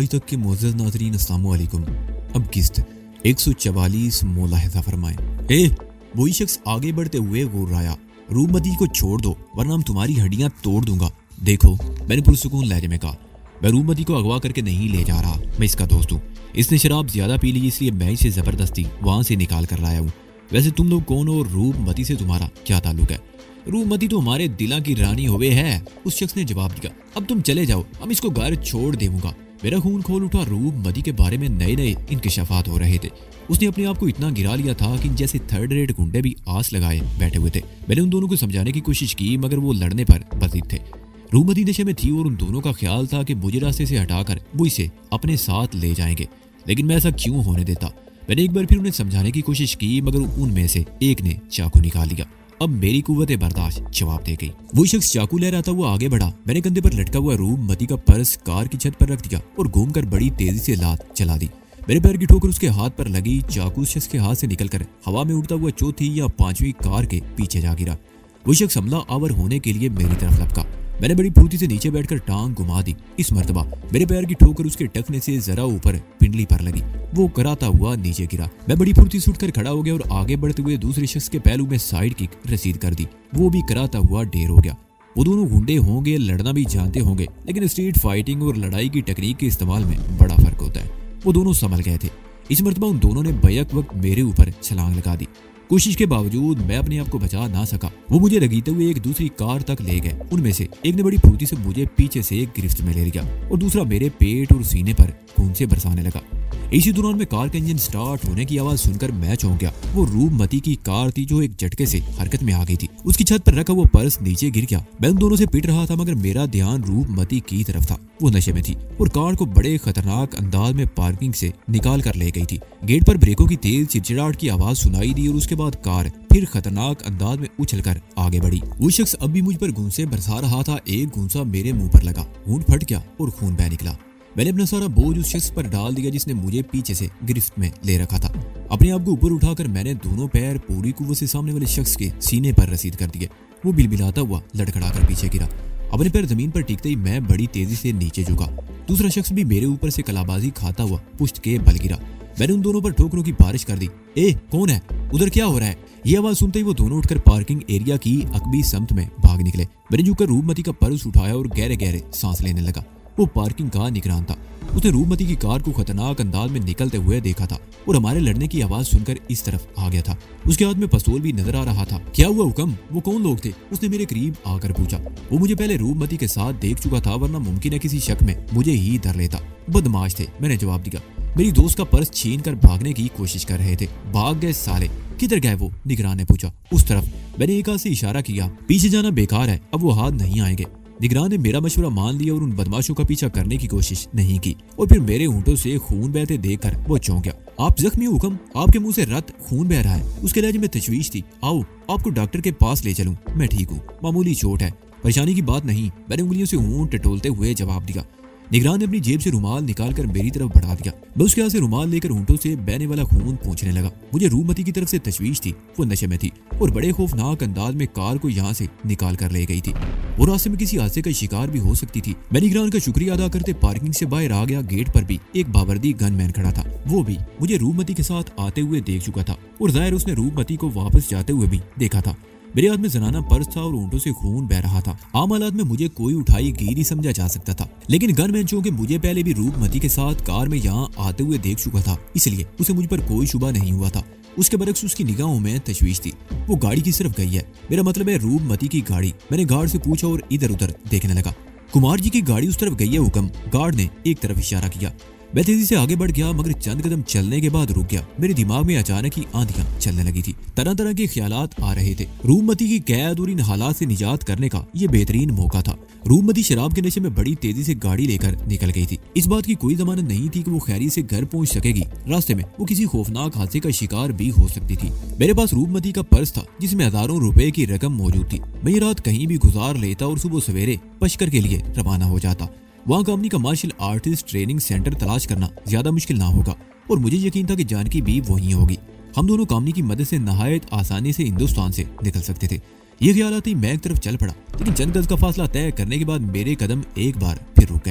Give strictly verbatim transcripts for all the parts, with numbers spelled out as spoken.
आज तक के मुअज़्ज़ज़ नाज़रीन अस्सलाम वालेकुम। अब किस्त एक सौ चवालीस मुलाहिज़ा फरमाएं। ए वही शख्स आगे बढ़ते हुए गुर्राया, रूपमती को छोड़ दो वरना हम तुम्हारी हड्डियां तोड़ दूंगा। देखो, मैंने पुरसुकून लहजे में कहा, मैं रूपमती को अगवा करके नहीं ले जा रहा, मैं इसका दोस्त हूँ। इसने शराब ज्यादा पी ली इसलिए मैं इसे जबरदस्ती वहां से निकाल कर लाया हूँ। वैसे तुम लोग कौन हो और रूपमती से तुम्हारा क्या ताल्लुक है? रूपमती तो हमारे दिला की रानी होवे है, उस शख्स ने जवाब दिया। अब तुम चले जाओ, हम इसको घर छोड़ देऊंगा। मेरा खून खोल उठा। रूपमती के बारे में नए नए इंकशाफात हो रहे थे। उसने अपने आप को इतना गिरा लिया था कि जैसे थर्ड रेट गुंडे भी आस लगाए बैठे हुए थे। मैंने उन दोनों को समझाने की कोशिश की मगर वो लड़ने पर बजीद थे। रूपमती नशे में थी और उन दोनों का ख्याल था कि मुझे रास्ते से हटाकर वो इसे अपने साथ ले जाएंगे, लेकिन मैं ऐसा क्यों होने देता। मैंने एक बार फिर उन्हें समझाने की कोशिश की मगर उनमें से एक ने चाकू निकाल लिया। अब मेरी कुव्वत बर्दाश्त जवाब दे गई। वो शख्स चाकू लहराता हुआ आगे बढ़ा। मैंने कंधे पर लटका हुआ रूपमती का पर्स कार की छत पर रख दिया और घूमकर बड़ी तेजी से लात चला दी। मेरे पैर की ठोकर उसके हाथ पर लगी। चाकू उस शख्स के हाथ से निकलकर हवा में उड़ता हुआ चौथी या पांचवी कार के पीछे जा गिरा। वो शख्स हमला आवर होने के लिए मेरी तरफ लपका। मैंने बड़ी फुर्ती से नीचे बैठकर टांग घुमा दी। इस मर्तबा मेरे पैर की ठोकर उसके टखने से जरा ऊपर पिंडली पर लगी। वो कराता हुआ नीचे गिरा। मैं बड़ी फुर्ती से उठकर खड़ा हो गया और आगे बढ़ते हुए दूसरे शख्स के पहलू में साइड किक रसीद कर दी। वो भी कराता हुआ ढेर हो गया। वो दोनों गुंडे होंगे, लड़ना भी जानते होंगे, लेकिन स्ट्रीट फाइटिंग और लड़ाई की टेक्निक के इस्तेमाल में बड़ा फर्क होता है। वो दोनों संभल गए थे। इस मर्तबा उन दोनों ने बैक वक्त मेरे ऊपर छलांग लगा दी। कोशिश के बावजूद मैं अपने आप को बचा ना सका। वो मुझे लगीते हुए एक दूसरी कार तक ले गए। उनमें से एक ने बड़ी फुर्ती से मुझे पीछे से गिरफ्त में ले लिया और दूसरा मेरे पेट और सीने पर खून से बरसाने लगा। इसी दौरान में कार का इंजन स्टार्ट होने की आवाज सुनकर मैं चौंक गया। वो रूपमती की कार थी जो एक झटके से हरकत में आ गई थी। उसकी छत पर रखा वो पर्स नीचे गिर गया। मैं उन दोनों से पिट रहा था मगर मेरा ध्यान रूपमती की तरफ था। वो नशे में थी और कार को बड़े खतरनाक अंदाज में पार्किंग से निकाल कर ले गई थी। गेट पर ब्रेकों की तेज चिड़चिड़ाहट की आवाज सुनाई दी और उसके बाद कार फिर खतरनाक अंदाज में उछलकर आगे बढ़ी। वो शख्स अब भी मुझ पर घूंसे बरसा रहा था। एक घूंसा मेरे मुंह पर लगा, होंठ फट गया और खून बह निकला। मैंने अपना सारा बोझ उस शख्स पर डाल दिया जिसने मुझे पीछे से गिरफ्त में ले रखा था। अपने आप को ऊपर उठाकर मैंने दोनों पैर पूरी कुव्वत से सामने वाले शख्स के सीने पर रसीद कर दिए। वो बिलबिलाता हुआ लड़खड़ाकर पीछे गिरा। अपने पैर जमीन पर टिकते ही मैं बड़ी तेजी से नीचे झुका। दूसरा शख्स भी मेरे ऊपर से कलाबाजी खाता हुआ पुश्त के बल गिरा। मैंने उन दोनों पर ठोकरों की बारिश कर दी। ए कौन है? उधर क्या हो रहा है? ये आवाज सुनते ही वो दोनों उठकर पार्किंग एरिया की अकबी समत में भाग निकले। मैंने झुककर रूपमती का पर्स उठाया और गहरे गहरे सांस लेने लगा। वो पार्किंग का निगरान था। उसने रूपमती की कार को खतरनाक अंदाज में निकलते हुए देखा था और हमारे लड़ने की आवाज सुनकर इस तरफ आ गया था। उसके हाथ में पिस्तौल भी नजर आ रहा था। क्या हुआ हुक्म? वो कौन लोग थे? उसने मेरे करीब आकर पूछा। वो मुझे पहले रूपमती के साथ देख चुका था वरना मुमकिन है किसी शक में मुझे ही धर लेता। बदमाश थे, मैंने जवाब दिया। मेरी दोस्त का पर्स छीन कर भागने की कोशिश कर रहे थे। भाग गए साले। किधर गए वो? निगरान ने पूछा। उस तरफ। मैंने एक हाथ से इशारा किया। पीछे जाना बेकार है, अब वो हाथ नहीं आएंगे। निगरान ने मेरा मशवरा मान लिया और उन बदमाशों का पीछा करने की कोशिश नहीं की और फिर मेरे होंठों से खून बहते देखकर वो चौंक गया। आप जख्मी हो हुक्म? आपके मुंह से रक्त खून बह रहा है। उसके लहजे में तशवीश थी। आओ आपको डॉक्टर के पास ले चलूं। मैं ठीक हूँ, मामूली चोट है, परेशानी की बात नहीं। मैंने उंगलियों से होंठ टटोलते हुए जवाब दिया। निगरान ने अपनी जेब से रुमाल निकालकर मेरी तरफ बढ़ा दिया। मैं उसके हाथ से रुमाल लेकर होंठों से बहने वाला खून पोंछने लगा। मुझे रूपमती की तरफ से तशवीश थी। वो नशे में थी और बड़े खौफनाक अंदाज में कार को यहाँ से निकाल कर ले गई थी। वो रास्ते में किसी हादसे का शिकार भी हो सकती थी। मैं निगरान का शुक्रिया अदा करते पार्किंग से बाहर आ गया। गेट पर भी एक बावर्दी गनमैन खड़ा था। वो भी मुझे रूपमती के साथ आते हुए देख चुका था और जाहिर उसने रूपमती को वापस जाते हुए भी देखा था। मेरे हाथ में जनाना पर्स था और ऊँटों से खून बह रहा था। आम हालात में मुझे कोई उठाई गिरी समझा जा सकता था, लेकिन गनमैन चूंकि मुझे पहले भी रूपमती के साथ कार में यहाँ आते हुए देख चुका था इसलिए उसे मुझ पर कोई शुबा नहीं हुआ था। उसके बरक्स उसकी निगाहों में तशवीश थी। वो गाड़ी की तरफ गई है, मेरा मतलब है रूपमती की गाड़ी। मैंने गार्ड से पूछा और इधर उधर देखने लगा। कुमार जी की गाड़ी उस तरफ गई है हुक्म। गार्ड ने एक तरफ इशारा किया। मैं तेजी से आगे बढ़ गया मगर चंद कदम चलने के बाद रुक गया। मेरे दिमाग में अचानक ही आंधियां चलने लगी थी। तरह तरह के ख्यालात आ रहे थे। रूपमती की कैद और इन हालात से निजात करने का ये बेहतरीन मौका था। रूपमती शराब के नशे में बड़ी तेजी से गाड़ी लेकर निकल गई थी। इस बात की कोई जमानत नहीं थी कि वो खैरी से घर पहुंच सकेगी। रास्ते में वो किसी खौफनाक हादसे का शिकार भी हो सकती थी। मेरे पास रूपमती का पर्स था जिसमें हजारों रुपए की रकम मौजूद थी। मैं ये रात कहीं भी गुजार लेता और सुबह सवेरे पशकर के लिए रवाना हो जाता। वहाँ कंपनी का मार्शल आर्टिस्ट ट्रेनिंग सेंटर तलाश करना ज्यादा मुश्किल ना होगा और मुझे यकीन था कि जानकी भी वहीं होगी। हम दोनों कंपनी की मदद से नहायत आसानी से हिंदुस्तान से निकल सकते थे। ये ख्याल आते ही मैं एक तरफ चल पड़ा, लेकिन चंद गज का फासला तय करने के बाद मेरे कदम एक बार फिर रुक गए।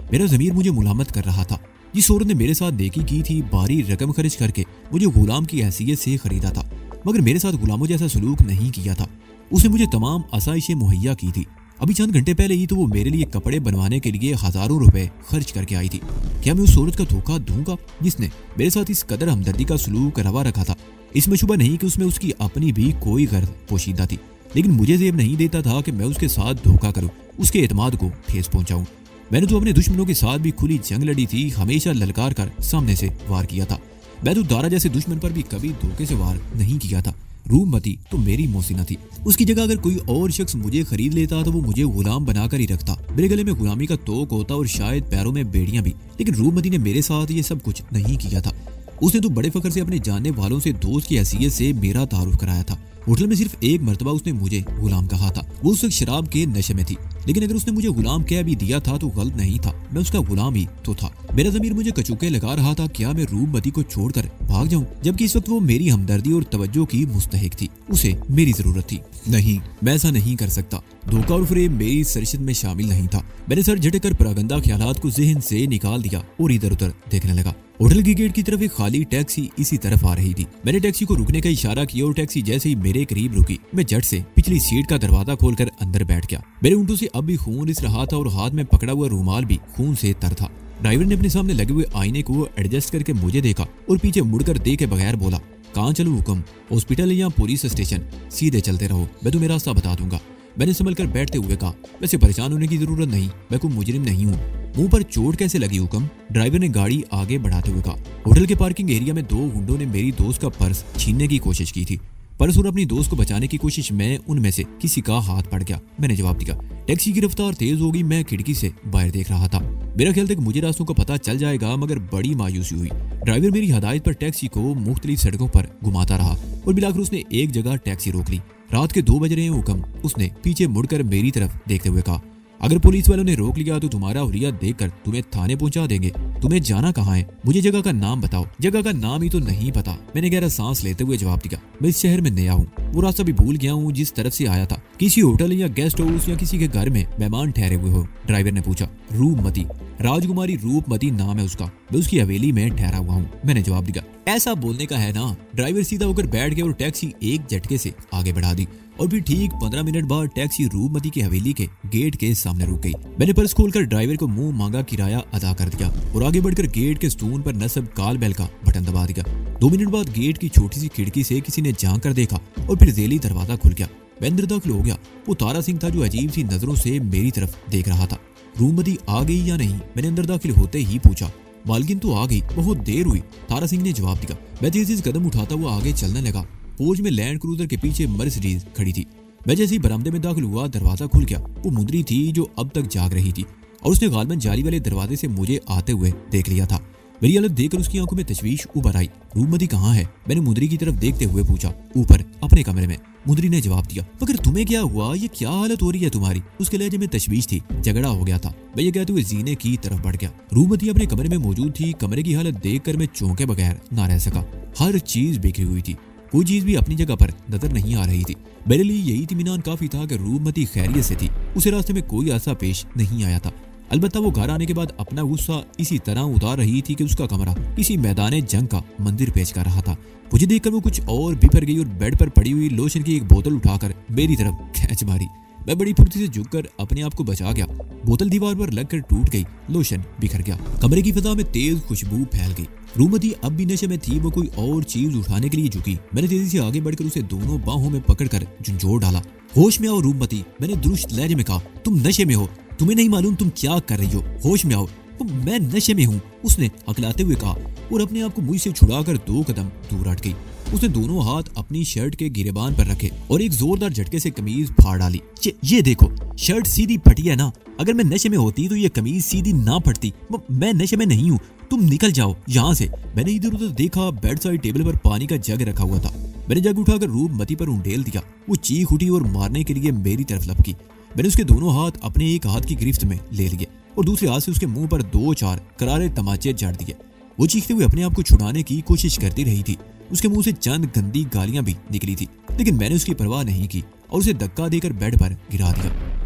मेरा ज़मीर मुझे मुलामत कर रहा था। जिस औरत ने मेरे साथ नेकी की थी, भारी रकम खर्च करके मुझे गुलाम की हैसियत से खरीदा था, मगर मेरे साथ गुलामों जैसा सलूक नहीं किया था। उसने मुझे तमाम आसाइशें मुहैया की थी। अभी चंद घंटे पहले ही तो वो मेरे लिए कपड़े बनवाने के लिए हजारों रुपए खर्च करके आई थी। क्या मैं उस औरत का धोखा दूंगा जिसने मेरे साथ इस कदर हमदर्दी का सलूक रवा रखा था? इसमें शुबा नहीं कि उसमें उसकी अपनी भी कोई गर्द पोशीदा थी, लेकिन मुझे ज़ेब नहीं देता था कि मैं उसके साथ धोखा करूं, उसके एतमाद को ठेस पहुंचाऊं। मैंने तो अपने दुश्मनों के साथ भी खुली जंग लड़ी थी, हमेशा ललकार कर सामने से वार किया था। मैं तो दारा जैसे दुश्मन पर भी कभी धोखे से वार नहीं किया था। रूपमती तो मेरी मोहसिना थी। उसकी जगह अगर कोई और शख्स मुझे खरीद लेता तो वो मुझे गुलाम बनाकर ही रखता। मेरे गले में गुलामी का तोक होता और शायद पैरों में बेड़ियां भी, लेकिन रूपमती ने मेरे साथ ये सब कुछ नहीं किया था। उसने तो बड़े फख्र से अपने जानने वालों से दोस्त की हैसियत से मेरा तारुफ कराया था। होटल में सिर्फ एक मर्तबा उसने मुझे गुलाम कहा था। वो उस वक्त शराब के नशे में थी, लेकिन अगर उसने मुझे गुलाम कह भी दिया था तो गलत नहीं था, मैं उसका गुलाम ही तो था। मेरा ज़मीर मुझे कचूके लगा रहा था, क्या मैं रूपमती को छोड़कर भाग जाऊं, जबकि इस वक्त वो मेरी हमदर्दी और तवज्जो की मुस्तहिक थी, उसे मेरी जरूरत थी। नहीं, मैं ऐसा नहीं कर सकता। धोखा और फरेब मेरी सरशत में शामिल नहीं था। मैंने सर झटक कर परागंदा ख्यालात को जहन से निकाल दिया और इधर उधर देखने लगा। होटल की गेट की तरफ एक खाली टैक्सी इसी तरफ आ रही थी। मैंने टैक्सी को रुकने का इशारा किया और टैक्सी जैसे ही मेरे करीब रुकी, मैं झट से पिछली सीट का दरवाजा खोलकर अंदर बैठ गया। मेरे ऊँटों से अब भी खून रिस रहा था और हाथ में पकड़ा हुआ रूमाल भी खून से तर था। ड्राइवर ने अपने सामने लगे हुए आईने को एडजस्ट करके मुझे देखा और पीछे मुड़कर देखे बगैर बोला, कहाँ चलूं हुक्म? हॉस्पिटल या पुलिस स्टेशन? सीधे चलते रहो, मैं तुम्हें रास्ता बता दूंगा। मैंने संभल कर बैठते हुए कहा, वैसे परेशान होने की जरूरत नहीं, मैं कोई मुजरिम नहीं हूँ। मुंह पर चोट कैसे लगी हुक्म? ड्राइवर ने गाड़ी आगे बढ़ाते हुए कहा। होटल के पार्किंग एरिया में दो गुंडों ने मेरी दोस्त का पर्स छीनने की कोशिश की थी। पर्स और अपनी दोस्त को बचाने की कोशिश में उनमें से किसी का हाथ पड़ गया। मैंने जवाब दिया। टैक्सी की रफ्तार तेज हो गई। मैं खिड़की से बाहर देख रहा था। मेरा ख्याल था कि मुझे रास्तों का पता चल जाएगा, मगर बड़ी मायूसी हुई। ड्राइवर मेरी हदायत पर टैक्सी को मुख्तलिफ सड़कों पर घुमाता रहा और मिलाकर उसने एक जगह टैक्सी रोक ली। रात के दो बज रहे हैं हुक्म, उसने पीछे मुड़कर मेरी तरफ देखते हुए कहा। अगर पुलिस वालों ने रोक लिया तो तुम्हारा हुलिया देखकर तुम्हें थाने पहुंचा देंगे। तुम्हें जाना कहाँ है? मुझे जगह का नाम बताओ। जगह का नाम ही तो नहीं पता। मैंने गहरा सांस लेते हुए जवाब दिया। मैं इस शहर में नया हूँ, वो रास्ता भी भूल गया हूँ जिस तरफ से आया था। किसी होटल या गेस्ट हाउस या किसी के घर में मेहमान ठहरे हुए हो? ड्राइवर ने पूछा। रूपमती, राजकुमारी रूपमती नाम है उसका। मैं उसकी हवेली में ठहरा हुआ हूँ, मैंने जवाब दिया। ऐसा बोलने का है ना। ड्राइवर सीधा होकर बैठ गया और टैक्सी एक झटके से आगे बढ़ा दी और फिर ठीक पंद्रह मिनट बाद टैक्सी रूपमती की हवेली के गेट के सामने रुक गई। मैंने पर्स खोलकर ड्राइवर को मुंह मांगा किराया अदा कर दिया और आगे बढ़कर गेट के स्टून पर नस्ब काल बैल का बटन दबा दिया। दो मिनट बाद गेट की छोटी सी खिड़की से किसी ने झांक कर देखा और फिर जेली दरवाजा खुल गया। मैं अंदर दाखिल हो गया। वो तारा सिंह था जो अजीब सी नजरों से मेरी तरफ देख रहा था। रूपमती आ गई या नहीं? मैंने अंदर दाखिल होते ही पूछा। मालकिन तो आ गई, बहुत देर हुई, तारा सिंह ने जवाब दिया। मैं तेज तेज कदम उठाता हुआ आगे चलने लगा। पोज में लैंड क्रूजर के पीछे मर्सिडीज खड़ी थी। मैं जैसे ही बरामदे में दाखिल हुआ, दरवाजा खुल गया। वो मुंदरी थी जो अब तक जाग रही थी और उसने गालबन जाली वाले दरवाजे से मुझे आते हुए देख लिया था। मेरी हालत देखकर उसकी आंखों में तशवीश उभर आई। रूपमती कहाँ है? मैंने मुंदरी की तरफ देखते हुए पूछा। ऊपर अपने कमरे में, मुंदरी ने जवाब दिया। मगर तुम्हें क्या हुआ? ये क्या हालत हो रही है तुम्हारी? उसके लहजे में तशवीश थी। झगड़ा हो गया था, मैं ये कहते हुए जीने की तरफ बढ़ गया। रूपमती अपने कमरे में मौजूद थी। कमरे की हालत देखकर मैं चौंके बगैर ना रह सका। हर चीज बिखरी हुई थी, कोई चीज भी अपनी जगह पर नजर नहीं आ रही थी। मेरे लिए यही इत्मीनान काफी था कि रूपमती खैरियत से थी। उसे रास्ते में कोई हादसा पेश नहीं आया था। अलबत्ता वो घर आने के बाद अपना गुस्सा इसी तरह उतार रही थी कि उसका कमरा किसी मैदान जंग का मंदिर पेश कर रहा था। मुझे देखकर वो कुछ और बिफर गई और बेड पर पड़ी हुई लोशन की एक बोतल उठाकर मेरी तरफ खींच मारी। मैं बड़ी फुर्ती से झुककर अपने आप को बचा गया। बोतल दीवार पर लगकर टूट गई, लोशन बिखर गया। कमरे की फिजा में तेज खुशबू फैल गई। रूपमती अब भी नशे में थी। वो कोई और चीज उठाने के लिए झुकी। मैंने तेजी से आगे बढ़कर उसे दोनों बाहों में पकड़कर झंझोड़ डाला। होश में आओ रूपमती, मैंने दुरुस्त लहजे में कहा। तुम नशे में हो, तुम्हें नहीं मालूम तुम क्या कर रही हो। होश में आओ। मैं नशे में हूँ, उसने अकलाते हुए कहा और अपने आप को मुझसे छुड़ाकर दो कदम दूर हट गई। उसने दोनों हाथ अपनी शर्ट के गिरेबान पर रखे और एक जोरदार झटके से कमीज फाड़ डाली। ये देखो, शर्ट सीधी फटी है ना। अगर मैं नशे में होती तो ये कमीज सीधी ना फटती। मैं नशे में नहीं हूँ, तुम निकल जाओ यहाँ से। मैंने इधर उधर देखा। बेड साइड टेबल पर पानी का जग रखा हुआ था। मैंने जग उठाकर रूपमती पर उंडेल दिया। वो चीख उठी और मारने के लिए मेरी तरफ लपकी। मैंने उसके दोनों हाथ अपने एक हाथ की गिरफ्त में ले लिए और दूसरे हाथ से उसके मुंह पर दो चार करारे तमाचे जड़ दिए। वो चीखते हुए अपने आप को छुड़ाने की कोशिश करती रही थी। उसके मुंह से चंद गंदी गालियां भी निकली थी, लेकिन मैंने उसकी परवाह नहीं की और उसे धक्का देकर बेड पर गिरा दिया।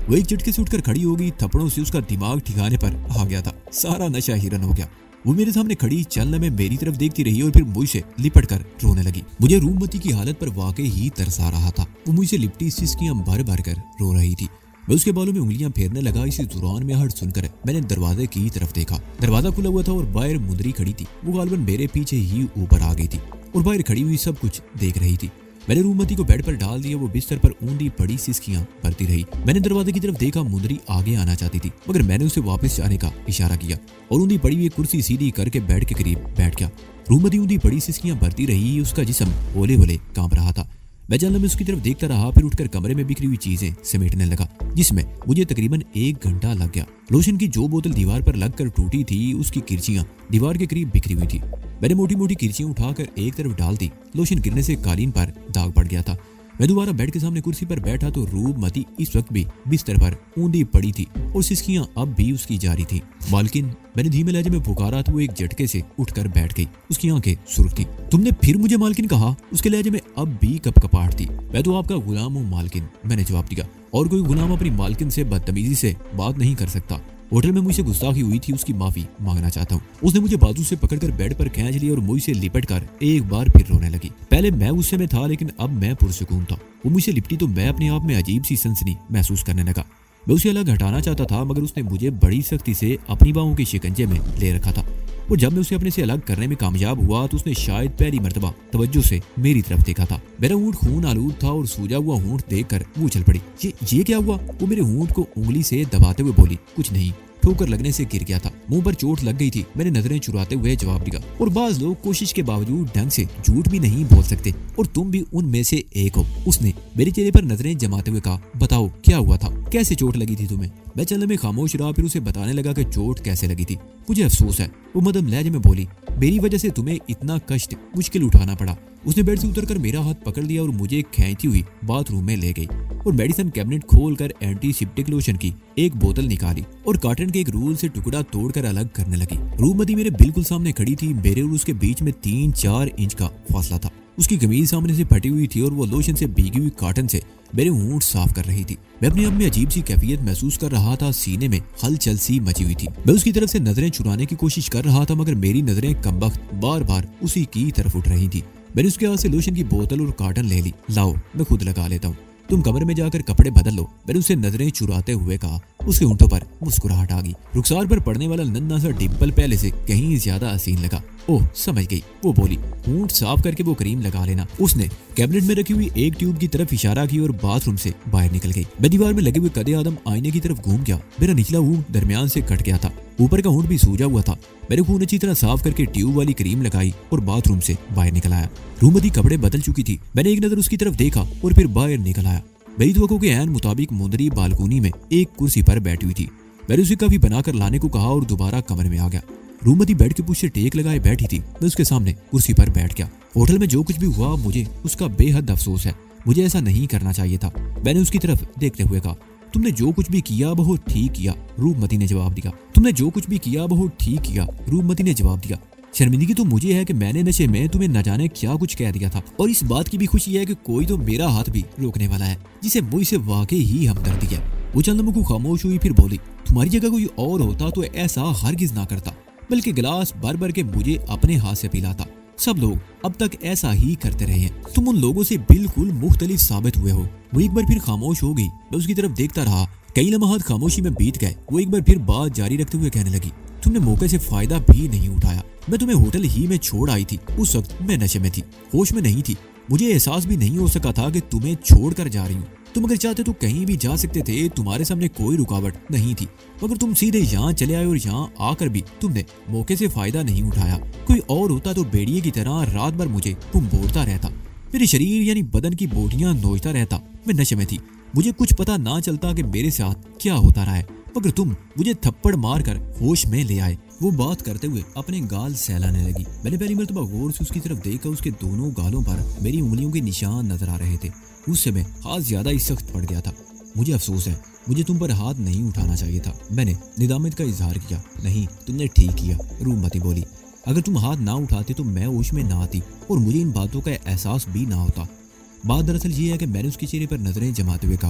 वो एक झटके से उठकर खड़ी हो गई, थप्पड़ों से उसका दिमाग ठिकाने पर आ गया था। सारा नशा हिरन हो गया। वो मेरे सामने खड़ी चलने में मेरी तरफ देखती रही और फिर मुझसे लिपट कर रोने लगी। मुझे रूपमती की हालत पर वाकई ही तरस आ रहा था। वो मुझसे लिपटी सिसकियां भर भर कर रो रही थी। मैं उसके बालों में उंगलियां फेरने लगा। इसी दौरान में हट सुनकर मैंने दरवाजे की तरफ देखा। दरवाजा खुला हुआ था और बाहर मुंदरी खड़ी थी। वो गालबन मेरे पीछे ही ऊपर आ गई थी और बाहर खड़ी हुई सब कुछ देख रही थी। मैंने रूपमती को बेड पर डाल दिया। वो बिस्तर पर ऊंधी पड़ी सिसकियां भरती रही। मैंने दरवाजे की तरफ देखा। मुंदरी आगे आना चाहती थी मगर मैंने उसे वापस जाने का इशारा किया और ऊंधी पड़ी हुई कुर्सी सीधी करके बेड के करीब बैठ गया। रूपमती ऊंधी पड़ी सिसकियां भरती रही। उसका जिस्म ओले ओले कांप रहा था। मैं जल्द में उसकी तरफ देखता रहा, फिर उठकर कमरे में बिखरी हुई चीजें समेटने लगा, जिसमें मुझे तकरीबन एक घंटा लग गया। लोशन की जो बोतल दीवार पर लगकर टूटी थी, उसकी किरचियां दीवार के करीब बिखरी हुई थी। मैंने मोटी मोटी किरचियां उठाकर एक तरफ डाल दी। लोशन गिरने से कालीन पर दाग पड़ गया था। मैं दोबारा बेड के सामने कुर्सी पर बैठा तो रूपमती इस वक्त भी बिस्तर पर ऊंधी पड़ी थी और सिसकियां अब भी उसकी जारी थी। मालकिन, मैंने धीमे लहजे में पुकारा तो वो एक झटके से उठकर बैठ गई। उसकी आंखें सुर्ख थी। तुमने फिर मुझे मालकिन कहा? उसके लहजे में अब भी कपकपाहट थी। मैं तो आपका गुलाम हूँ मालकिन, मैंने जवाब दिया, और कोई गुलाम अपनी मालकिन से बदतमीजी से बात नहीं कर सकता। होटल में मुझसे गुस्ताखी हुई थी, उसकी माफी मांगना चाहता हूँ। उसने मुझे बाजू से पकड़कर बेड पर खींच लिया और मुझसे लिपट कर एक बार फिर रोने लगी। पहले मैं गुस्से में था लेकिन अब मैं पुरसुकून था। वो मुझसे लिपटी तो मैं अपने आप में अजीब सी सनसनी महसूस करने लगा। मैं उसे अलग हटाना चाहता था मगर उसने मुझे बड़ी सख्ती से अपनी बाहों के शिकंजे में ले रखा था। और जब मैं उसे अपने से अलग करने में कामयाब हुआ तो उसने शायद पहली मर्तबा तवज्जो से मेरी तरफ देखा था। मेरा ऊँट खून आलूद था और सूजा हुआ ऊँट देखकर वो उछल पड़ी। ये ये क्या हुआ? वो मेरे ऊँट को उंगली से दबाते हुए बोली। कुछ नहीं, ठोकर लगने से गिर गया था, मुंह पर चोट लग गई थी, मैंने नजरें चुराते हुए जवाब दिया। और बाज लोग कोशिश के बावजूद ढंग से झूठ भी नहीं बोल सकते और तुम भी उनमें से एक हो। उसने मेरे चेहरे पर नजरें जमाते हुए कहा, बताओ क्या हुआ था, कैसे चोट लगी थी तुम्हें? मैं चलने में खामोश रहा, फिर उसे बताने लगा कि चोट कैसे लगी थी। मुझे अफसोस है, वो मदम लहजे में बोली, मेरी वजह से तुम्हें इतना कष्ट मुश्किल उठाना पड़ा। उसने बेड से उतरकर मेरा हाथ पकड़ लिया और मुझे खींचती हुई बाथरूम में ले गई और मेडिसिन कैबिनेट खोलकर एंटीसेप्टिक लोशन की एक बोतल निकाली और कॉटन के एक रूल से टुकड़ा तोड़कर अलग करने लगी। रूपमती मेरे बिल्कुल सामने खड़ी थी। मेरे और उसके बीच में तीन चार इंच का फासला था। उसकी कमीज सामने से फटी हुई थी और वो लोशन से भीगी हुई कॉटन से मेरे ऊँट साफ कर रही थी। मैं अपने आप में अजीब सी कैफियत महसूस कर रहा था। सीने में हलचल सी मची हुई थी। मैं उसकी तरफ से नजरें चुराने की कोशिश कर रहा था मगर मेरी नजरें कमबख्त बार बार उसी की तरफ उठ रही थी। मैंने उसके हाथ से लोशन की बोतल और कॉटन ले ली। लाओ, मैं खुद लगा लेता हूँ, तुम कमरे में जाकर कपड़े बदल लो, मैंने उसे नजरें चुराते हुए कहा। उसके होंठों पर मुस्कुराहट आ गई। रुखसार पर पड़ने वाला नन्हा सा डिंपल पहले से कहीं ज्यादा हसीन लगा। ओह, समझ गई, वो बोली, होंठ साफ करके वो क्रीम लगा लेना। उसने कैबिनेट में रखी हुई एक ट्यूब की तरफ इशारा की और बाथरूम से बाहर निकल गई। मैं दीवार में लगे हुए कदे आदम आईने की तरफ घूम गया। मेरा निचला ऊँट दरमियान से कट गया था, ऊपर का ऊँट भी सूजा हुआ था। मैंने खून अच्छी तरह साफ करके ट्यूब वाली क्रीम लगाई और बाथरूम से बाहर निकल आया। रूपमती कपड़े बदल चुकी थी। मैंने एक नजर उसकी तरफ देखा और फिर बाहर निकल आया। मेरी दुआओं के ऐन मुताबिक मुंदरी बालकोनी में एक कुर्सी पर बैठी हुई थी। मैंने उसे काफी बनाकर लाने को कहा और दोबारा कमरे में आ गया। रूपमती बेड के पुश से टेक लगाए बैठी थी। मैं उसके सामने कुर्सी पर बैठ गया। होटल में जो कुछ भी हुआ मुझे उसका बेहद अफसोस है। मुझे ऐसा नहीं करना चाहिए था। मैंने उसकी तरफ देखते हुए कहा, तुमने जो कुछ भी किया बहुत ठीक किया, रूपमती ने जवाब दिया। तुमने जो कुछ भी किया बहुत ठीक किया, रूपमती ने जवाब दिया। शर्मिंदगी तो मुझे है कि मैंने नशे में तुम्हें न जाने क्या कुछ कह दिया था और इस बात की भी खुशी है कि कोई तो मेरा हाथ भी रोकने वाला है जिसे मुझसे वाकई ही हमदर्दी है। वो चंद लम्हों को खामोश हुई, फिर बोली, तुम्हारी जगह कोई और होता तो ऐसा हरगिज ना करता, बल्कि गिलास भर भर के मुझे अपने हाथ से पिलाता। सब लोग अब तक ऐसा ही करते रहे हैं। तुम उन लोगों से बिल्कुल मुख्तलिफ साबित हुए हो। वो एक बार फिर खामोश हो गई। मैं उसकी तरफ देखता रहा। कई लम्हात खामोशी में बीत गए। वो एक बार फिर बात जारी रखते हुए कहने लगी, तुमने मौके से फायदा भी नहीं उठाया। मैं तुम्हें होटल ही में छोड़ आई थी। उस वक्त मैं नशे में थी, होश में नहीं थी। मुझे एहसास भी नहीं हो सका था कि तुम्हें छोड़ कर जा रही हूँ। तुम अगर चाहते तो कहीं भी जा सकते थे, तुम्हारे सामने कोई रुकावट नहीं थी, मगर तुम सीधे यहाँ चले आए और यहाँ आकर भी तुमने मौके से फायदा नहीं उठाया। कोई और होता तो बेड़िए की तरह रात भर मुझे पुंबोड़ता रहता, मेरे शरीर यानी बदन की बोटियां नोचता रहता। मैं नशे में थी, मुझे कुछ पता ना चलता कि मेरे साथ क्या होता रहा है, मगर तुम मुझे थप्पड़ मारकर होश में ले आए। वो बात करते हुए अपने गाल सहलाने लगी। मैंने पहली मर्तबा गौर से उसकी तरफ देखा। उसके दोनों गालों पर मेरी उंगलियों के निशान नजर आ रहे थे। उस समय हाथ ज्यादा ही सख्त पड़ गया था। मुझे अफसोस है, मुझे तुम पर हाथ नहीं उठाना चाहिए था। मैंने निदामत का इजहार किया। नहीं, तुमने ठीक किया, रूपमती बोली। अगर तुम हाथ ना उठाते तो मैं होश में ना आती और मुझे इन बातों का एहसास भी ना होता। बात दरअसल ये है कि मैंने उसके चेहरे पर नजरें जमाते हुए कहा,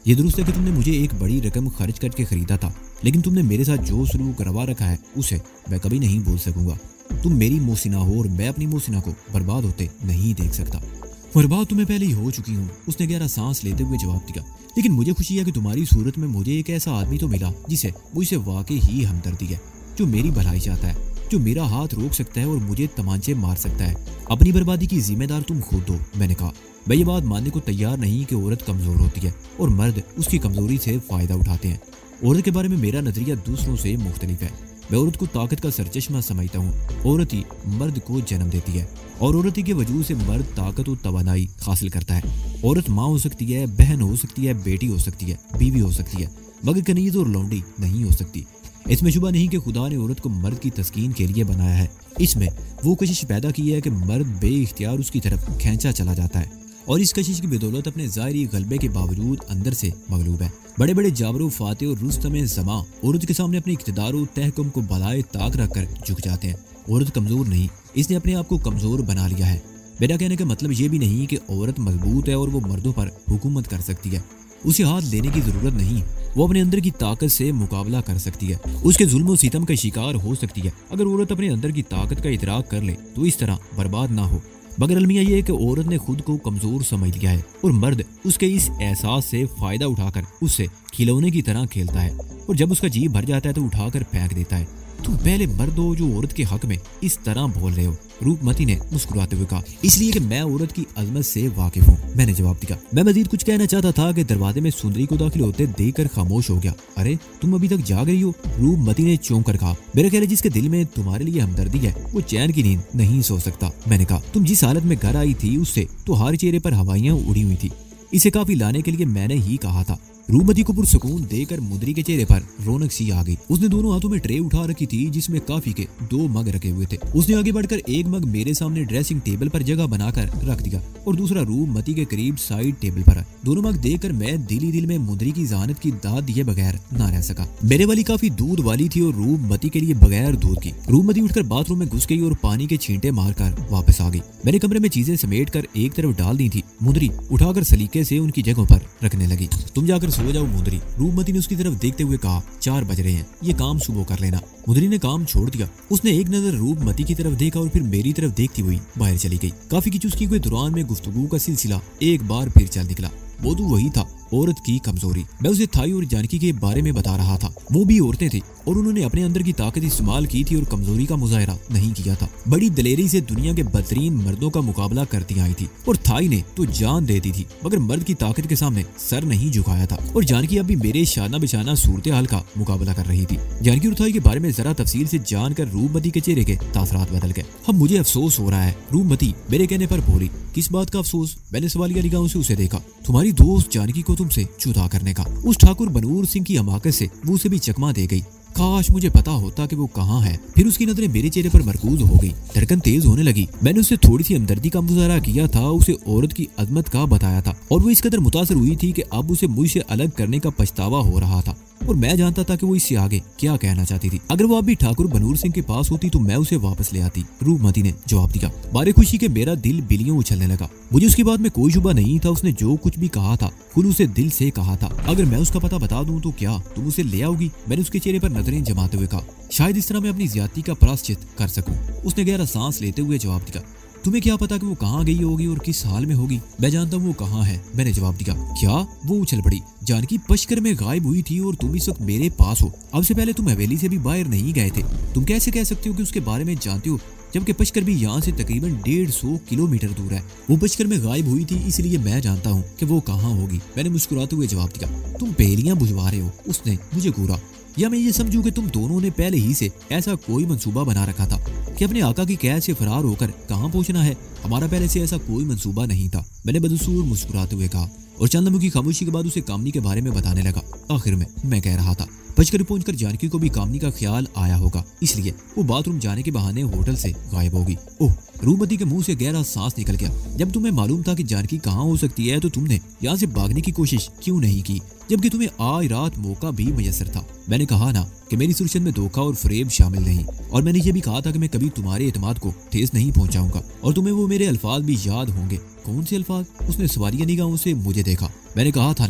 ये दुरुस्त है कि तुमने मुझे एक बड़ी रकम खर्च करके खरीदा था, लेकिन तुमने मेरे साथ जो सलूक करवा रखा है उसे मैं कभी नहीं भूल सकूंगा। तुम मेरी मोहसिना हो और मैं अपनी मोहसिना को बर्बाद होते नहीं देख सकता। बर्बाद तुम्हें पहले ही हो चुकी हूँ, उसने गहरा सांस लेते हुए जवाब दिया। लेकिन मुझे खुशी है कि तुम्हारी सूरत में मुझे एक ऐसा आदमी तो मिला जिसे मुझसे वाकई ही हमदर्दी है, जो मेरी भलाई चाहता है, जो मेरा हाथ रोक सकता है और मुझे तमांचे मार सकता है। अपनी बर्बादी की जिम्मेदार तुम खुद हो, मैंने कहा। मैं ये बात मानने को तैयार नहीं कि औरत कमजोर होती है और मर्द उसकी कमजोरी से फायदा उठाते हैं। औरत के बारे में मेरा नजरिया दूसरों से मुख्तलिफ है। मैं औरत को ताकत का सरचश्मा समझता हूँ। औरत ही मर्द को जन्म देती है और औरत ही के वजूद से मर्द ताकत और तवानाई हासिल करता है। औरत माँ हो सकती है, बहन हो सकती है, बेटी हो सकती है, बीवी हो सकती है, मगर कनीज और लौंडी नहीं हो सकती। इसमें शुबा नहीं कि खुदा ने औरत को मर्द की तस्कीन के लिए बनाया है। इसमें वो कशिश पैदा की है कि मर्द बेइख्तियार उसकी तरफ खींचा चला जाता है और इस कशिश की बदौलत अपने ज़ाहिरी गलबे के बावजूद अंदर से मगलूब है। बड़े बड़े जाबरो फाते और रुस्तम जमा औरत के सामने अपने इक़्तिदार और तहकुम को बलाए ताक रख कर झुक जाते हैं। औरत कमज़ोर नहीं, इसने अपने आप को कमज़ोर बना लिया है। मेरा कहने का मतलब ये भी नहीं कि औरत मजबूत है और वो मर्दों पर हुकूमत कर सकती है। उसे हाथ लेने की जरूरत नहीं, वो अपने अंदर की ताकत से मुकाबला कर सकती है, उसके जुल्म और सितम का शिकार हो सकती है। अगर औरत अपने अंदर की ताकत का इतराक कर ले तो इस तरह बर्बाद ना हो। मगर अलमिया ये है कि औरत ने खुद को कमजोर समझ लिया है और मर्द उसके इस एहसास से फायदा उठाकर उससे खिलौने की तरह खेलता है और जब उसका जी भर जाता है तो उठाकर फेंक देता है। तुम पहले मर्द हो जो औरत के हक में इस तरह बोल रहे हो, रूपमती ने मुस्कुराते हुए कहा। इसलिए कि मैं औरत की अजमत से वाकिफ हूँ, मैंने जवाब दिया। मैं मजीद कुछ कहना चाहता था कि दरवाजे में सुंदरी को दाखिल होते देखकर खामोश हो गया। अरे तुम अभी तक जाग रही हो, रूपमती ने चौंक कर कहा। मेरा ख्याल है जिसके दिल में तुम्हारे लिए हमदर्दी है वो चैन की नींद नहीं सो सकता, मैंने कहा। तुम जिस हालत में घर आई थी उससे तो हर चेहरे पर हवाइयां उड़ी हुई थी। इसे काफी लाने के लिए मैंने ही कहा था। रूपमती को पुरसुकून देकर मुंदरी के चेहरे पर रौनक सी आ गई। उसने दोनों हाथों में ट्रे उठा रखी थी जिसमें काफी के दो मग रखे हुए थे। उसने आगे बढ़कर एक मग मेरे सामने ड्रेसिंग टेबल पर जगह बनाकर रख दिया और दूसरा रूपमती के करीब साइड टेबल पर। दोनों मग देखकर मैं दिल ही दिल में मुंदरी की जहानत की दाद दिए बगैर ना रह सका। मेरे वाली काफी दूध वाली थी और रूपमती के लिए बगैर दूध की। रूपमती उठकर बाथरूम में घुस गई और पानी के छींटे मारकर वापस आ गई। मैंने कमरे में चीजें समेट कर एक तरफ डाल दी थी। मुंदरी उठाकर सलीके से उनकी जगहों पर रखने लगी। तुम जाकर सो जाओ मुंदरी, रूपमती ने उसकी तरफ देखते हुए कहा। चार बज रहे हैं, ये काम सुबह कर लेना। मुंदरी ने काम छोड़ दिया। उसने एक नजर रूपमती की तरफ देखा और फिर मेरी तरफ देखती हुई बाहर चली गई। काफी की चुस्की के दौरान में गुफ्तगू का सिलसिला एक बार फिर चल निकला। मौजू वही था, औरत की कमजोरी। मैं उसे थाई और जानकी के बारे में बता रहा था। वो भी औरतें थी और उन्होंने अपने अंदर की ताकत इस्तेमाल की थी और कमजोरी का मुजाहरा नहीं किया था। बड़ी दलेरी से दुनिया के बदतरीन मर्दों का मुकाबला करती आई थी और थाई ने तो जान दे दी थी, मगर मर्द की ताकत के सामने सर नहीं झुकाया था। और जानकी अभी मेरे शाना बिशाना सूरत हाल का मुकाबला कर रही थी। जानकी और थाई के बारे में जरा तफसील से जानकर रूपमती के चेहरे के तासरात बदल गए। अब मुझे अफसोस हो रहा है, रूपमती मेरे कहने पर बोली। किस बात का अफसोस? मैंने सवालिया निगाहों से उसे देखा। तुम्हारी दोस्त जानकी को तुमसे जुदा करने का। उस ठाकुर बनूर सिंह की हमाकत से वो उसे भी चकमा दे गई। काश मुझे पता होता कि वो कहाँ है। फिर उसकी नजरें मेरे चेहरे पर मरकूज हो गई। धड़कन तेज होने लगी। मैंने उससे थोड़ी सी हमदर्दी का मुजाहरा किया था, उसे औरत की अजमत का बताया था और वो इस कदर मुतासर हुई थी कि अब उसे मुझसे अलग करने का पछतावा हो रहा था और मैं जानता था कि वो इससे आगे क्या कहना चाहती थी। अगर वो अभी ठाकुर बनूर सिंह के पास होती तो मैं उसे वापस ले आती, रूपमती ने जवाब दिया। बारे खुशी के मेरा दिल बिलियों उछलने लगा। मुझे उसकी बात में कोई शुबा नहीं था। उसने जो कुछ भी कहा था खुद उसे दिल से कहा था। अगर मैं उसका पता बता दूं तो क्या तुम उसे ले आओगी? मैंने उसके चेहरे पर नजरें जमाते हुए कहा। शायद इस तरह मैं अपनी ज्यादती का प्रायश्चित कर सकूं। उसने गहरा सांस लेते हुए जवाब दिया। तुम्हें क्या पता कि वो कहाँ गई होगी और किस हाल में होगी? मैं जानता हूँ वो कहाँ है, मैंने जवाब दिया। क्या? वो उछल पड़ी। जानकी पशकर में गायब हुई थी और तुम इस वक्त मेरे पास हो। अब से पहले तुम हवेली से भी बाहर नहीं गए थे। तुम कैसे कह सकते हो कि उसके बारे में जानते हो जबकि पशकर भी यहाँ से तकरीबन डेढ़ सौ किलोमीटर दूर है? वो पशकर में गायब हुई थी इसलिए मैं जानता हूँ कि वो कहाँ होगी, मैंने मुस्कुराते हुए जवाब दिया। तुम पहेलियां बुझवा रहे हो, उसने मुझे घूरा। या मैं ये समझूं कि तुम दोनों ने पहले ही से ऐसा कोई मंसूबा बना रखा था कि अपने आका की कैद से फरार होकर कहाँ पहुंचना है? हमारा पहले से ऐसा कोई मंसूबा नहीं था, मैंने बदसूर मुस्कुराते हुए कहा और चंद लम्हों की खामोशी के बाद उसे कामनी के बारे में बताने लगा। आखिर में मैं कह रहा था पचकर पहुंचकर जानकी को भी कामनी का ख्याल आया होगा, इसलिए वो बाथरूम जाने के बहाने होटल से गायब होगी। ओह, रूपमती के मुंह से गहरा सांस निकल गया। जब तुम्हें मालूम था कि जानकी कहाँ हो सकती है तो तुमने यहाँ से भागने की कोशिश क्यों नहीं की, जबकि तुम्हें आज रात मौका भी मुयस्सर था? मैंने कहा ना कि मेरी सुरक्षत में धोखा और फरेब शामिल नहीं, और मैंने ये भी कहा था कि मैं कभी तुम्हारे एतमाद को ठेस नहीं पहुंचाऊंगा और तुम्हें वो मेरे अल्फाज भी याद होंगे। कौन से अल्फाज? उसने सवालिया निगाहों से मुझे देखा। मैंने कहा था ना कि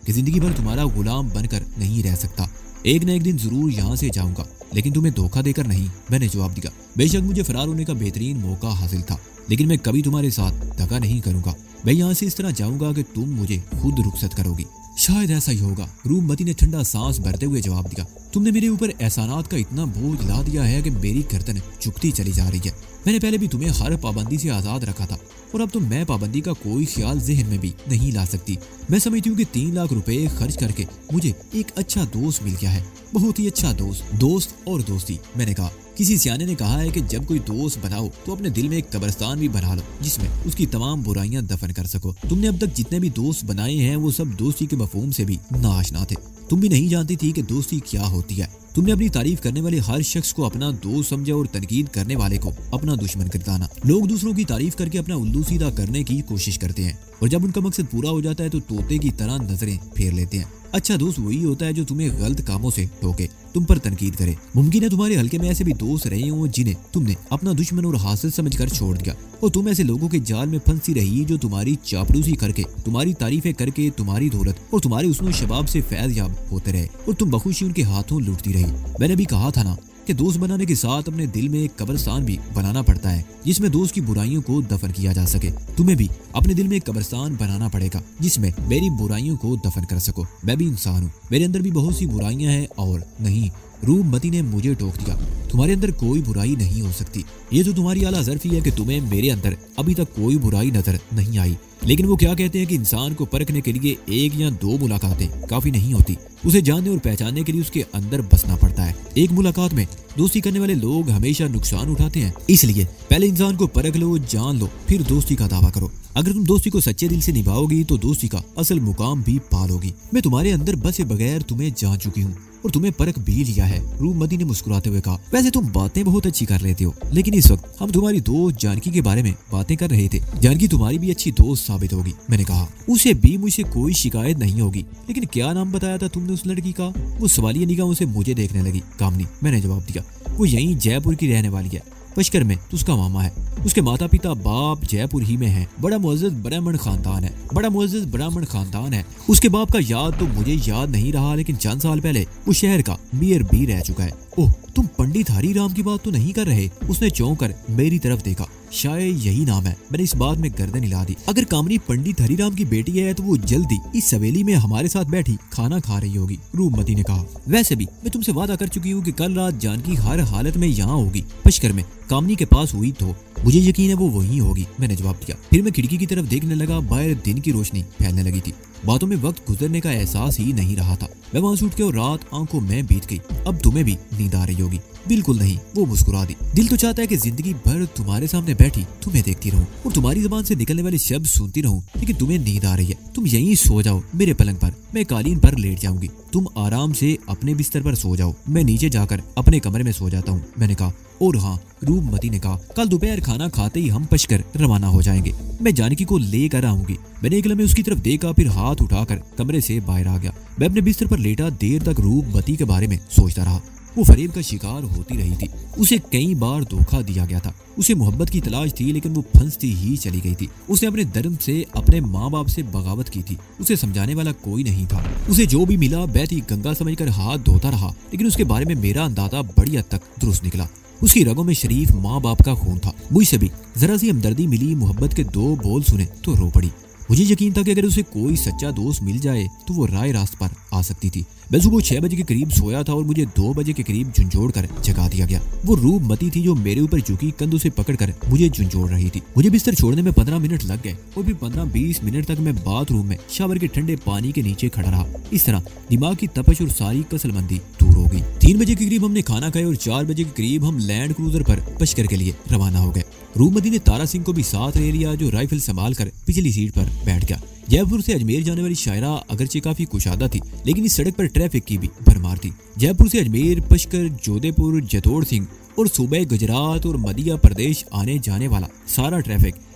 कि जिंदगी भर तुम्हारा गुलाम बनकर नहीं रह सकता। एक न एक दिन जरूर यहाँ से जाऊंगा, लेकिन तुम्हें धोखा देकर नहीं, मैंने जवाब दिया। बेशक मुझे फरार होने का बेहतरीन मौका हासिल था, लेकिन मैं कभी तुम्हारे साथ धोखा नहीं करूंगा। मैं यहाँ से इस तरह जाऊंगा कि तुम मुझे खुद रुखसत करोगी। शायद ऐसा ही होगा, रूपमती ने ठंडा सांस भरते हुए जवाब दिया। तुमने मेरे ऊपर एहसानात का इतना बोझ ला दिया है कि मेरी गर्दन झुकती चली जा रही है। मैंने पहले भी तुम्हें हर पाबंदी से आजाद रखा था, और अब तो मैं पाबंदी का कोई ख्याल जहन में भी नहीं ला सकती। मैं समझती हूँ कि तीन लाख रुपए खर्च करके मुझे एक अच्छा दोस्त मिल गया है, बहुत ही अच्छा दोस्त। दोस्त और दोस्ती, मैंने कहा। किसी सियाने ने कहा है कि जब कोई दोस्त बनाओ तो अपने दिल में एक कब्रिस्तान भी बना लो जिसमें उसकी तमाम बुराइयां दफन कर सको। तुमने अब तक जितने भी दोस्त बनाए हैं वो सब दोस्ती के मफहूम से भी नाआशना थे। तुम भी नहीं जानती थी कि दोस्ती क्या होती है। तुमने अपनी तारीफ करने वाले हर शख्स को अपना दोस्त समझा और तनकीद करने वाले को अपना दुश्मन गिरदाना। लोग दूसरों की तारीफ करके अपना उल्लू सीधा करने की कोशिश करते हैं, और जब उनका मकसद पूरा हो जाता है तो तोते की तरह नजरें फेर लेते हैं। अच्छा दोस्त वही होता है जो तुम्हें गलत कामों से टोके, तुम पर तनकीद करे। मुमकिन है तुम्हारे हल्के में ऐसे भी दोस्त रहे हों जिन्हें तुमने अपना दुश्मन और हासिल समझकर छोड़ दिया, और तुम ऐसे लोगों के जाल में फंसी रही जो तुम्हारी चापलूसी करके, तुम्हारी तारीफें करके, तुम्हारी दौलत और तुम्हारे हुस्न शबाब से फैज याब होते रहे, और तुम बखुशी उनके हाथों लूटती रही। मैंने भी कहा था ना कि दोस्त बनाने के साथ अपने दिल में एक कब्रिस्तान भी बनाना पड़ता है जिसमें दोस्त की बुराइयों को दफन किया जा सके। तुम्हें भी अपने दिल में एक कब्रिस्तान बनाना पड़ेगा जिसमें मेरी बुराइयों को दफन कर सको। मैं भी इंसान हूँ, मेरे अंदर भी बहुत सी बुराइयां हैं। और नहीं, रूपमती ने मुझे टोक दिया, तुम्हारे अंदर कोई बुराई नहीं हो सकती। ये तो तुम्हारी आला ज़र्फी है कि तुम्हें मेरे अंदर अभी तक कोई बुराई नजर नहीं आई। लेकिन वो क्या कहते हैं कि इंसान को परखने के लिए एक या दो मुलाकातें काफी नहीं होती, उसे जानने और पहचानने के लिए उसके अंदर बसना पड़ता है। एक मुलाकात में दोस्ती करने वाले लोग हमेशा नुकसान उठाते हैं, इसलिए पहले इंसान को परख लो, जान लो, फिर दोस्ती का दावा करो। अगर तुम दोस्ती को सच्चे दिल से निभाओगी तो दोस्ती का असल मुकाम भी पालोगी। मैं तुम्हारे अंदर बसे बगैर तुम्हें जान चुकी हूँ और तुम्हें परख भी लिया है, रूपमती ने मुस्कुराते हुए कहा। वैसे तुम बातें बहुत अच्छी कर लेते हो, लेकिन इस वक्त हम तुम्हारी दोस्त जानकी के बारे में बातें कर रहे थे। जानकी तुम्हारी भी अच्छी दोस्त साबित होगी, मैंने कहा। उसे भी मुझसे कोई शिकायत नहीं होगी। लेकिन क्या नाम बताया था तुमने उस लड़की का? वो सवालिया निगाहों से मुझे देखने लगी। कामनी, मैंने जवाब दिया। वो यहीं जयपुर की रहने वाली है, पशकर में तो उसका मामा है। उसके माता पिता बाप जयपुर ही में हैं। बड़ा मुअज़्ज़ज़ ब्राह्मण खानदान है बड़ा मुअज़्ज़ज़ ब्राह्मण खानदान है। उसके बाप का याद तो मुझे याद नहीं रहा, लेकिन चंद साल पहले वो शहर का मेयर भी रह चुका है। ओह, तुम पंडित हरी राम की बात तो नहीं कर रहे? उसने चौंक कर मेरी तरफ देखा। शायद यही नाम है। मैंने इस बात में गर्दन हिला दी। अगर कामनी पंडित हरीराम की बेटी है तो वो जल्दी इस हवेली में हमारे साथ बैठी खाना खा रही होगी, रूपमती ने कहा। वैसे भी मैं तुमसे वादा कर चुकी हूँ कि कल रात जानकी हर हालत में यहाँ होगी। पशकर में कामनी के पास हुई तो मुझे यकीन है वो वही होगी, मैंने जवाब दिया। फिर मैं खिड़की की तरफ देखने लगा। बाहर दिन की रोशनी फैलने लगी थी। बातों में वक्त गुजरने का एहसास ही नहीं रहा था। मैं वहां से उठ के और रात आंखों में बीत गई। अब तुम्हें भी नींद आ रही होगी। बिल्कुल नहीं, वो मुस्कुरा दी। दिल तो चाहता है कि जिंदगी भर तुम्हारे सामने बैठी तुम्हें देखती रहूं और तुम्हारी जुबान से निकलने वाले शब्द सुनती रहूं, लेकिन तुम्हें नींद आ रही है। तुम यहीं सो जाओ मेरे पलंग पर, मैं कालीन पर लेट जाऊंगी। तुम आराम से अपने बिस्तर पर सो जाओ, मैं नीचे जाकर अपने कमरे में सो जाता हूँ, मैंने कहा। और हाँ, रूपमती ने कहा, कल दोपहर खाना खाते ही हम पशकर रवाना हो जाएंगे। मैं जानकी को लेकर आऊंगी। मैंने एक लम्हे उसकी तरफ देखा, फिर हाथ उठाकर कमरे से बाहर आ गया। मैं अपने बिस्तर पर लेटा देर तक रूपमती के बारे में सोचता रहा। वो फरेब का शिकार होती रही थी। उसे कई बार धोखा दिया गया था। उसे मोहब्बत की तलाश थी, लेकिन वो फंसती ही चली गई थी। उसने अपने धर्म से, अपने माँ बाप से बगावत की थी। उसे समझाने वाला कोई नहीं था। उसे जो भी मिला बहती गंगा समझकर हाथ धोता रहा, लेकिन उसके बारे में मेरा अंदाजा बड़ी हद तक दुरुस्त निकला। उसकी रगों में शरीफ माँ बाप का खून था। मुझसे भी जरा सी हमदर्दी मिली, मोहब्बत के दो बोल सुने तो रो पड़ी। मुझे यकीन था कि अगर उसे कोई सच्चा दोस्त मिल जाए तो वो राय रास्त पर आ सकती थी। मैं सुबह छह बजे के करीब सोया था और मुझे दो बजे के करीब झुंझोड़ कर जगा दिया गया। वो रूपमती थी जो मेरे ऊपर झुकी कंधों से पकड़कर मुझे झुंझोड़ रही थी। मुझे बिस्तर छोड़ने में पंद्रह मिनट लग गए और फिर पंद्रह बीस मिनट तक मैं बाथरूम में शावर के ठंडे पानी के नीचे खड़ा रहा। इस तरह दिमाग की तपश और सारी कसलमंदी दूर हो गई। तीन बजे के करीब हमने खाना खाया और चार बजे के करीब हम लैंड क्रूजर पर पशकर के लिए रवाना हो गए। रूपमती ने तारा सिंह को भी साथ ले लिया, जो राइफल संभाल कर पिछली सीट पर बैठ गया। जयपुर से अजमेर जाने वाली शायरा अगरचे काफी कुशादा थी, लेकिन इस सड़क पर ट्रैफिक की भी भरमार थी। जयपुर से अजमेर, पशकर, जोधपुर, जतोड़ सिंह और सूबे गुजरात और मध्य प्रदेश आने जाने वाला सारा ट्रैफिक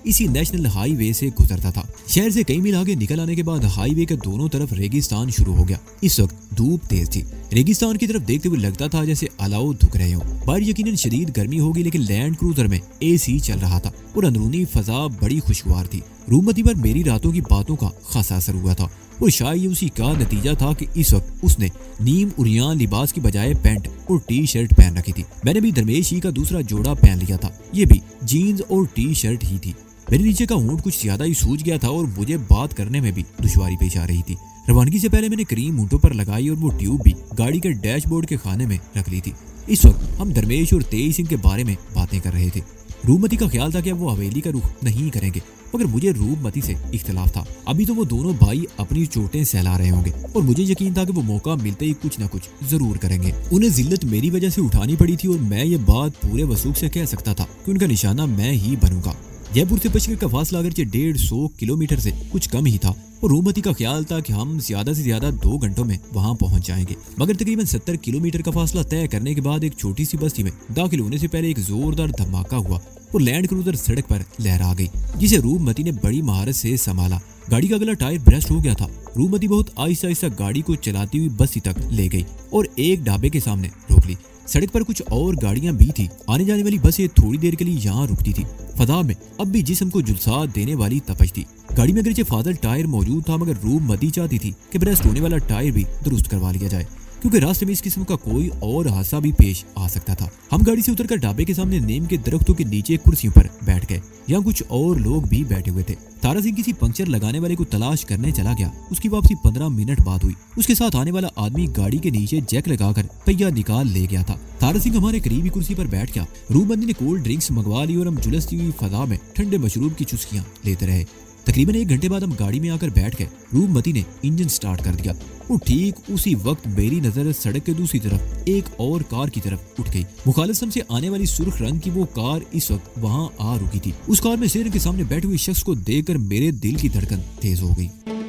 इसी नेशनल हाईवे से गुजरता था। शहर से कई मील आगे निकल आने के बाद हाईवे के दोनों तरफ रेगिस्तान शुरू हो गया। इस वक्त धूप तेज थी। रेगिस्तान की तरफ देखते हुए लगता था जैसे अलाव धुक रहे हो। बाहर यकीनन शदीद गर्मी होगी, लेकिन लैंड क्रूजर में एसी चल रहा था और अंदरूनी फजा बड़ी खुशगवार थी। रूममती पर मेरी रातों की बातों का खासा असर हुआ था और शायद ये उसी का नतीजा था कि इस वक्त उसने नीम उरियान लिबास की बजाय पैंट और टी शर्ट पहन रखी थी। मैंने भी दरमेश ही का दूसरा जोड़ा पहन लिया था, ये भी जीन्स और टी शर्ट ही थी। मेरे नीचे का ऊँट कुछ ज्यादा ही सूज गया था और मुझे बात करने में भी दुश्वारी पेश आ रही थी। रवानगी से पहले मैंने क्रीम ऊँटों पर लगाई और वो ट्यूब भी गाड़ी के डैशबोर्ड के खाने में रख ली थी। इस वक्त हम दरमेश और तेईस सिंह के बारे में बातें कर रहे थे। रूपमती का ख्याल था कि अब वो हवेली का रुख नहीं करेंगे, मगर मुझे रूपमती से इख्तलाफ था। अभी तो वो दोनों भाई अपनी चोटें सहला रहे होंगे और मुझे यकीन था कि वो मौका मिलते ही कुछ न कुछ जरूर करेंगे। उन्हें जिल्लत मेरी वजह से उठानी पड़ी थी और मैं ये बात पूरे वसूख से कह सकता था कि उनका निशाना मैं ही बनूंगा। जयपुर से पचगढ़ का फासला अगरचे डेढ़ सौ किलोमीटर से कुछ कम ही था और रूपमती का ख्याल था कि हम ज्यादा से ज्यादा दो घंटों में वहां पहुंच जाएंगे। मगर तकरीबन सत्तर किलोमीटर का फासला तय करने के बाद एक छोटी सी बस्ती में दाखिल होने से पहले एक जोरदार धमाका हुआ और लैंड क्रूजर सड़क पर लहरा गई, जिसे रूपमती ने बड़ी महारत से संभाला। गाड़ी का अगला टायर ब्रस्ट हो गया था। रूपमती बहुत आहिस्ता आहिस्ता गाड़ी को चलाती हुई बस्ती तक ले गई और एक ढाबे के सामने रोक ली। सड़क पर कुछ और गाड़ियां भी थी। आने जाने वाली बसें थोड़ी देर के लिए यहाँ रुकती थी। फजा में अब भी जिस्म को झुलसा देने वाली तपश थी। गाड़ी में अगरचे फादल टायर मौजूद था, मगर रूपमती चाहती थी कि ब्रस्ट होने वाला टायर भी दुरुस्त करवा लिया जाए, क्योंकि रास्ते में इस किस्म का कोई और हादसा भी पेश आ सकता था। हम गाड़ी से उतरकर ढाबे के सामने नीम के दरख्तों के नीचे कुर्सियों पर बैठ गए। यहाँ कुछ और लोग भी बैठे हुए थे। तारा सिंह किसी पंक्चर लगाने वाले को तलाश करने चला गया। उसकी वापसी पंद्रह मिनट बाद हुई। उसके साथ आने वाला आदमी गाड़ी के नीचे जैक लगाकर पहिया निकाल ले गया था। तारा सिंह हमारे करीबी कुर्सी पर बैठ गया। रूपमती ने कोल्ड ड्रिंक्स मंगवा ली और हम झुलसती हुई फजा में ठंडे मशरूब की चुस्कियां लेते रहे। तकरीबन एक घंटे बाद हम गाड़ी में आकर बैठ गए। रूपमती ने इंजन स्टार्ट कर दिया और ठीक उसी वक्त मेरी नजर सड़क के दूसरी तरफ एक और कार की तरफ उठ गई। मुखालिफ से आने वाली सुर्ख रंग की वो कार इस वक्त वहां आ रुकी थी। उस कार में शेर के सामने बैठे हुए शख्स को देखकर मेरे दिल की धड़कन तेज हो गई।